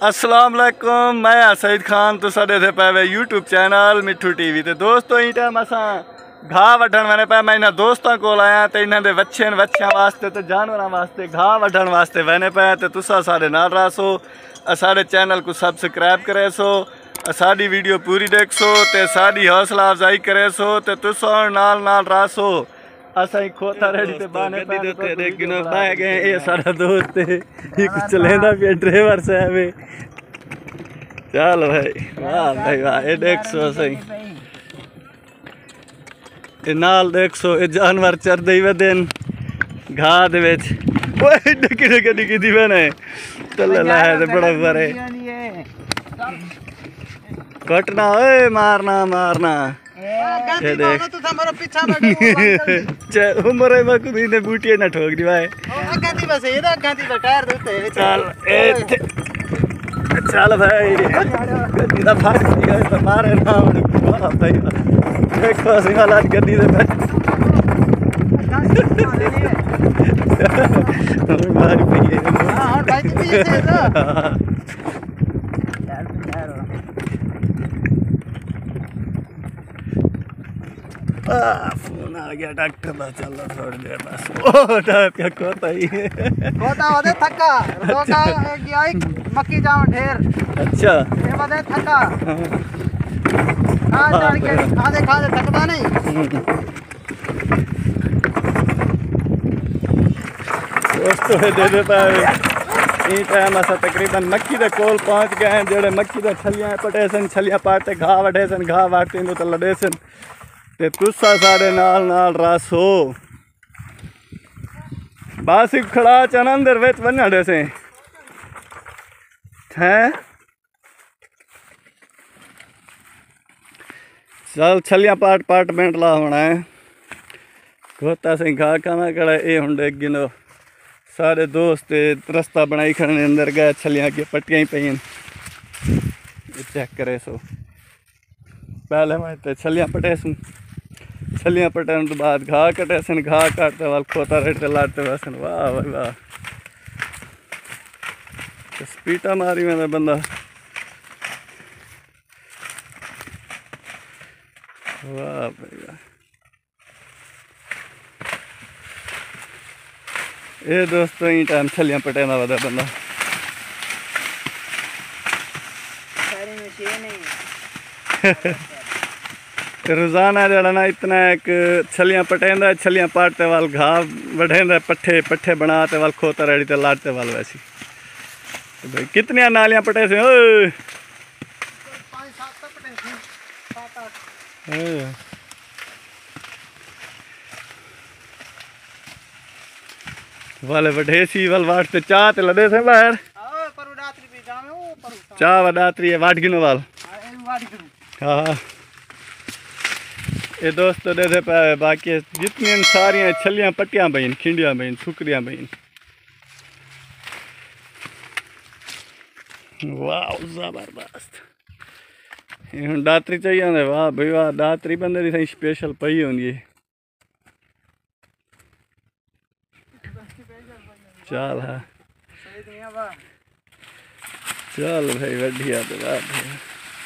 अस्सलाम वालेकुम, मैं सईद खान तो साढ़े थे पे यूट्यूब चैनल मिठू टीवी। तो दोस्तों ई टाइम असा घाह वढ़न मैंने पे मैं इन्होंने दोस्तों को आया तो इन्होंने बच्चों वास्ते तो जानवरों वास्ते घाह वढ़न वास्ते बने पे। तो तुसा साढ़े नाल रहो, साढ़े चैनल को सबसक्राइब करे सो, साड़ी वीडियो पूरी देख सो, तो साड़ी हौसला अफजाई करे सो, तो तुसा नाल नाल रहो। असा ही खोता रेडी ते बाने पे लेकिन बाय गए ये सारा दोस्त है ये कुछ चलेंदा पे ड्राइवर साहब है। चल भाई वाह भाई वाह, ये देख सो सही ये नाल देख सो ये जानवर चरदे ही दिन घाह दे विच ओए डिकी डिकी डिकी दी बने चल ला है ते बड़ा बरे कटना ओए मारना मारना ये देख उम्र है मकुदी ने बूटियां ना ठोक दी भाई गांधी बस ये ना गांधी का टायर देते चल चल भाई गड्डी दा फाड़ गया तो मारे ना वाह भाई देखो सिंगाला गड्डी दे मार पई हां और भाई जी पीछे से तो फोन आ गया डॉक्टर का। चल थोड़ी देर बस ओ क्या खोता ही खोता वदे थका रोका गया मक्की जाव ढेर। अच्छा ये वदे थका हां चढ़ के खादे खादे थकदा नहीं। दोस्तों दे दे पाए ई टाइम असा तकरीबन मक्की दे कोल पहुंच गए हैं। जेड़े मक्की दे छलियां पटे सन छलियां पाटे घाह वढे सन घाह वाटते तो लड़े सन ते तुसा साढ़े नाल नाल रसो बस खड़ा चन अंदर विच वन्ने से हैं। चल छलियां पाट पाट मिनट ला होना है गोता से घा खाना कड़ा ये हुंडे गिनो सारे दोस्त रस्ता बनाई खड़े अंदर गए छलियां अगे पट्टियां ही पईन चेक करे सो। पहले मैं तो छलियां पटे सूँ छलियां पटन तो बाद घाह कटे सन घाह काटते वाल खोता रेटते लाटते वसन वाह भाई वाह स्पीटा मारी मैंने बंदा वाह भाई वाह। ये दोस्तों ही टाइम छलियां पटे ना वादा बंदा रोजाना जड़ा ना इतना एक छलियां पटेंदा छलियां पाटते वाल घाह बढ़ेंदा पट्ठे पट्ठे बनाते वाल खोता रेडी ते लाटते वाल वैसी। तो भाई कितनी नालियां पटे से ओए वाले बढ़ेसी वाल वाटते चाह ते लदे से बाहर चाह वडात्री है वाट गिनो वाल हाँ ये दोस्तों दे पे बाकी जितनी सारिया छलियां पट्टियां बहन खिंडियां बहन सुकरियां बहन वाह जबरदस्त हम दातरी चाहिए वाह भाई वाह दातरी बंदे दी स्पेशल पई होंगी। चल हाँ चल भाई बढ़िया तो बात है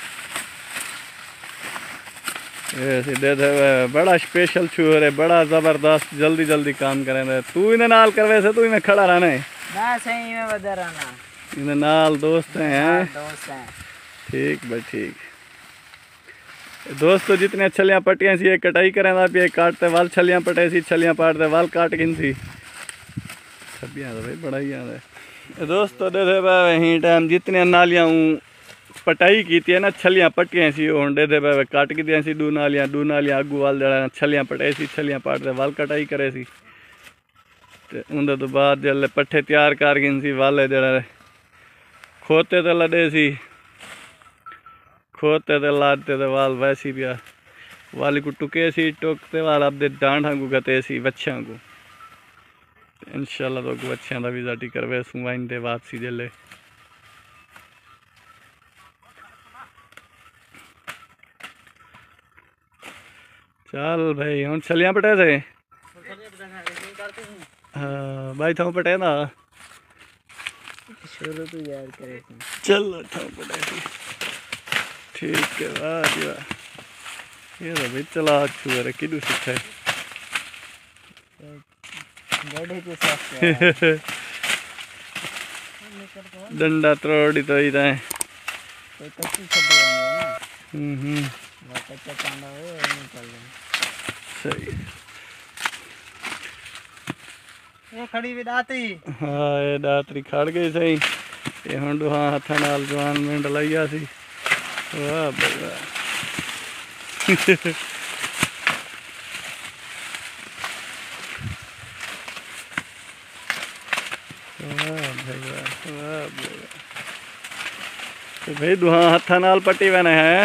दे दे बड़ा स्पेशल छूर है बड़ा जबरदस्त जल्दी जल्दी काम करें तू इन्हें नाल करवे से तू इन्हें खड़ा रहना है ना सही में बदल रहना इन्हें नाल दोस्त हैं ठीक भाई ठीक। दोस्तों जितने छलियां पटियां सी ये कटाई करें पे काटते वाल छलियां पटे सी छलियां पाटते वाल काट गिन सी छबियां तो भाई बड़ा ही याद है। दोस्तों दे दे वहीं टाइम जितने नालियां पटाई की थी ना छलियां पट्टियां सी होंडे दे पे काट की दिया सी दू नालियां अगू वाल जड़ा छलियां पटाई सी छलियां पाटते वाल कटाई करे सी ते उंदे तो बाद जल्ले पट्ठे तैयार कर गिन सी वाले जड़ा खोते ते लदे सी खोते ते लादते ते वाल वैसी पिया वाली को टुके सी टुकते वाल अपने डांडा को गते सी बच्चों को इंशाल्लाह तो बच्चों का भी जाटी करवे सुवाइन दे बाद सी जल्ले चल भाई हम छलियां पटे थे हाँ भाई था पटे ना शुरू तो यार करे चलो ठीक है। वाह जी वाह, ये तो भाई चला छुआ रे किदू सीखा है बड़े के साथ डंडा त्रोड़ी तो ही रहे। कोई कच्ची छड़ी है ना। वो कच्चा कांदा है निकल गया। सही ये खड़ी भी दाती। हाँ ये दातरी खड़ गई सही। ये हुण दुहा हत्थां नाल जवान मिंट लाइया सी। वाह भाई वाह तो भाई दुहा हत्था नाल पट्टी बने है।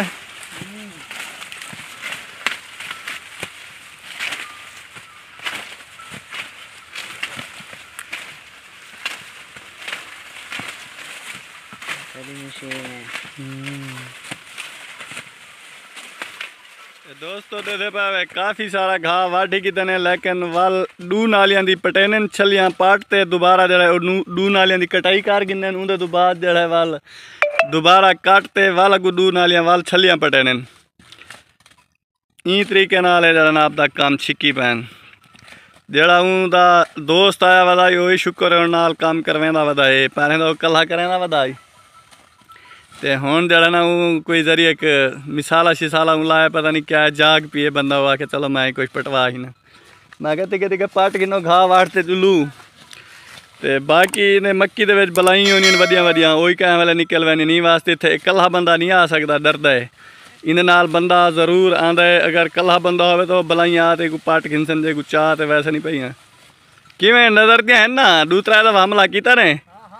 दोस्तों दे पावे काफ़ी सारा घाह वाढ़ी की तने, लेकिन वल डू नालियां दी पटेनन छलियां पाटते दोबारा जड़ा डू नालियां दी कटाई कर गिनन। उंदे तो बाद जड़ा वल दोबारा काटते वल अगू डू नालियां वल छलियां पटेनन। ई तरीके नाल जड़ा ना आपदा काम छिकी पैन। जड़ा उंदा दोस्त आया वदा ओही शुक्र है नाल काम करवेंदा वदा है। पहले तो कल्ला करेंदा वदा ही ते हुण जड़ा ना कोई जरिए एक मिसाला शिसाला लाया पता नहीं क्या जाग पिए बंदा हुआ के चलो मैं कुछ पटवा ही ना। मैं कहते कि पट किनो घाह वाड़ते चुलू ते बाकी ने मक्की दे विच बलाई होनी वधिया वधिया ओही कैं वेले निकल वैनी नहीं वास्ते इत्थे कल्ला बंदा नहीं आ सकदा, डरदा है। इन नाल बंदा जरूर आंदा है। अगर कल्ला बंदा होवे तो बलाई आ ते को पट घिनसन जे को चाह ते वैसे नहीं पईयां किवें नजर ते है ना। दूसरा दा हमला कीता ने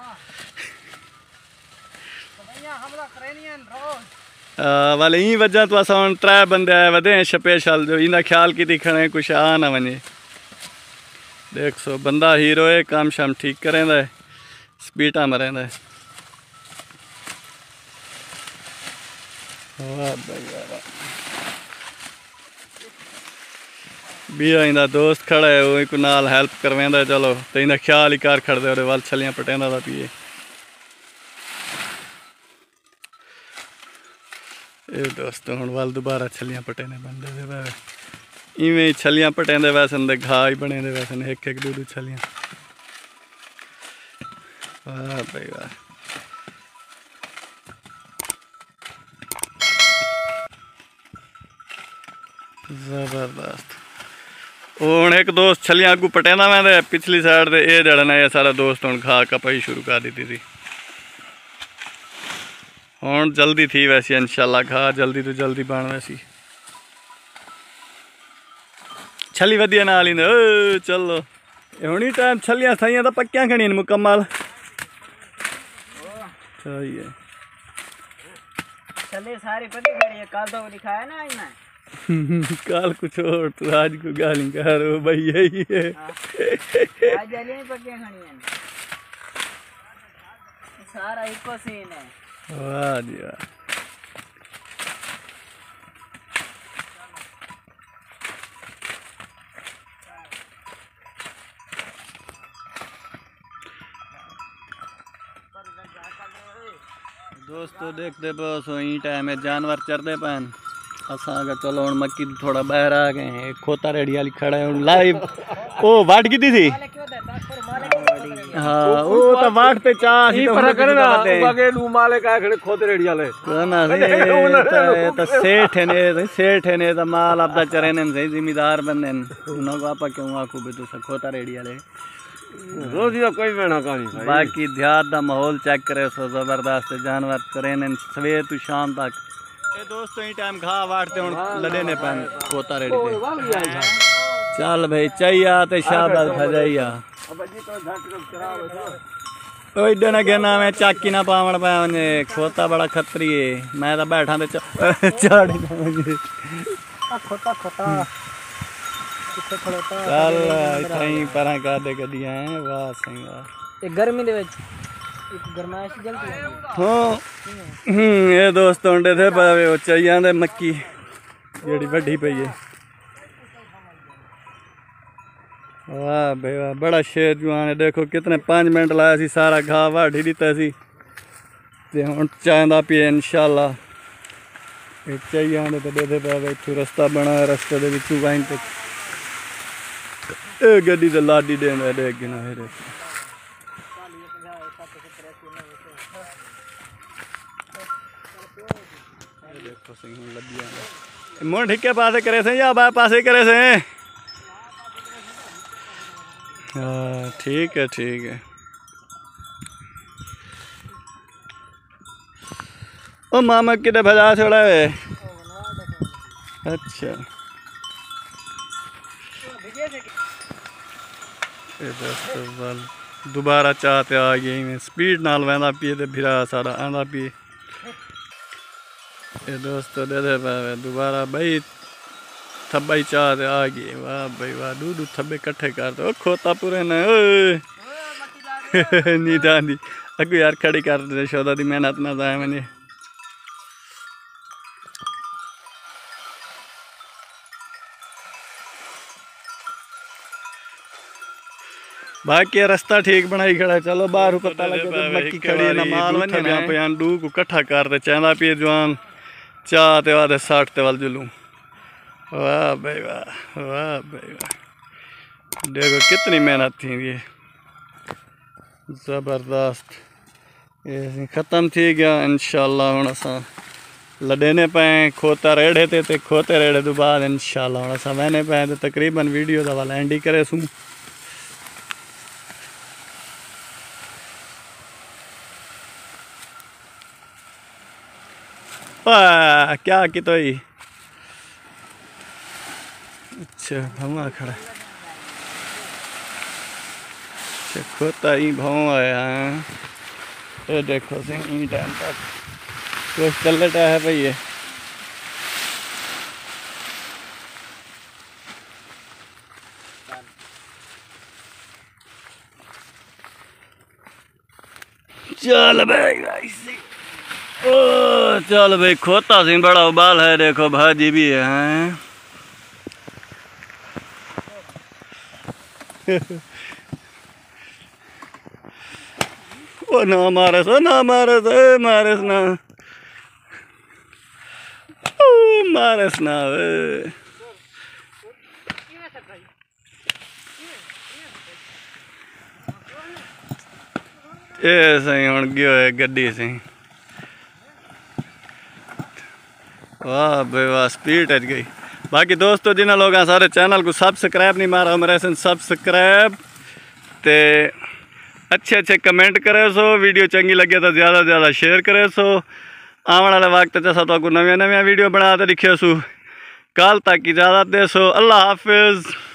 वाले ई वजह तो असा हम 3 बंदे आए वधे स्पेशल जो इंदा ख्याल की खड़े कुछ आ ना वने। देख सो बंदा हीरो है, काम शाम ठीक करेंदा है, स्पीडा मरेंदा है। वाह भाई वाह। बिया इंदा दोस्त खड़ा है वो को नाल हेल्प करवेंदा है। चलो तो इंदा ख्याल ही कर खड़दे और वल छलियां पटेंदा दा पिए। ये दोस्तों हुण वाल दोबारा छलियां पटेने बंदे दे वे इवें ही छलियां पटेंदे वैसन दे घाह ही बने दे वैसन एक एक दो छलियां। वाह भाई वाह। जबरदस्त। हुण एक दोस्त छलियां अगू पटेंदा वैंदे पिछली साइड ते ये जड़ा ना ये सारा दोस्त हुण घाह कपाई शुरू कर दी थी। हुण जल्दी थी वैसी इंशाल्लाह घाह जल्दी तो जल्दी बन वैसी। छली वधिया नाल ही चलो हुणी टाइम छलियां सही तो पक्कियां खड़ियां मुकम्मल। सही है छले सारी पक्की खड़ी है। कल तो दिखाया ना इन्हें कल कुछ और तो आज को गाली करो भाई यही है। आज जले पक्कियां खड़ी हैं सारा इको सीन है। वाह जी वाह। दोस्तों देखते पे सो ई टाइम है जानवर चरते पैन असा अगर चलो हुण मक्की थोड़ा बाहर आ गए हैं। खोता रेड़ी वाली खड़ा है लाइव ओ वाट की थी। हाँ वो तो वाट पे चाह सी तो फर्क करे ना बागे दू माले का खड़े खोते रेड़ी वाले ना तो सेठ है ने तो माल आपदा चरे ने सही जिम्मेदार बंदे उन को आपा क्यों आखो बे तो खोता रेड़ी वाले रोज का कोई मेहना कहानी। बाकी देहात दा माहौल चेक करे सो जबरदस्त जानवर चरे ने सवेर तो शाम तक। ये दोस्तों ही टाइम घाह वाटते हुण लड़े ने पैन खोता रेड़ी पे। चल भाई चाहिए ते शाबाश भजाइया इधर ना गिरना मैं चाकी ना पावन पाने खोता बड़ा खतरी है। मैं तो बैठा ते चाड़ी खोता खोता चल इतनी परा कर दे गड्डियां हैं। वाह सही वाह। एक गर्मी दे विच एक गरमाइश जलती है। हां ये दोस्त होंडे थे पावे वो चाहिए दे मक्की जेड़ी वड्डी पई है। वाह भाई वाह, बड़ा शेर जवान है। देखो कितने 5 मिनट लाया सी, सारा घाह वाढ़ी दिता सी ते हुण चाहंदा पिए इंशाअल्लाह। ये चाहिए आने तो दे पे इत्थों रस्ता बना, रस्ते दे विचों वाइन तक ए गड्डी ते लाडी देंदा देख गिना है। देखो सही हुण लगी आंदा मोड़ ठीक के पासे करे से या बा पासे करे से। हाँ ठीक है ठीक है। ओ मामा किधर भजा छोड़ा है? अच्छा दोबारा चाहते आ गई में स्पीड नाल वहदा पिए ते फिरा सारा आंदा पिए। ये दोस्तों दे दे दोबारा भाई थब्बा ही चाहते आ गई। वाह भाई वाह, दूध थब्बे इकट्ठे कर दो खोता पूरे न नी दांदी अगू यार खड़ी कर दे शोदा दी मेहनत ना जाए मैंने। बाकी रास्ता ठीक बनाई खड़ा। चलो बाहर पता लगे तो मक्की खड़ी है ना माल वने ना पे डू को इकट्ठा कर दे चाहदा पिए जवान चाह ते वादे 60 ते वाल जुलूं। वाह भाई वाह, वाह भाई वाह, देखो कितनी मेहनत थी ये, ज़बरदस्त। ये ख़त्म थी गया इंशाअल्लाह। हुण असां लडेने पे खोता रेड़े ते खोते रेड़े तो बाद इंशाअल्लाह हुण असां वहने पे तो तकरीबन वीडियो दा वाला एंड ही करे सूं। वाह क्या की तो ही अच्छा भौंआ खड़ा। अच्छा खोता ही भाव आया है। ये देखो सही टाइम तक कुछ चल रहा है भाई। ये चल भाई ओ चल भाई खोता सी बड़ा उबाल है। देखो भाजी भी है ओ ना मारे सो ना मारे सो मारे ना मारे ना ये सही हुण गयो है गड्डी से। वाह भाई वाह स्पीड अच गई। बाकी दोस्तों जिन्हें लोग सारे चैनल को सब्सक्राइब नहीं मारा मेरे से सब्सक्राइब ते अच्छे अच्छे कमेंट करे सो। वीडियो चंगी लगे तो ज़्यादा से ज़्यादा शेयर करे सो। आने वाले वक्त असा तो नवी वीडियो बना के दिखे सो। कल तक इजाज़त दे सो। अल्लाह हाफिज़।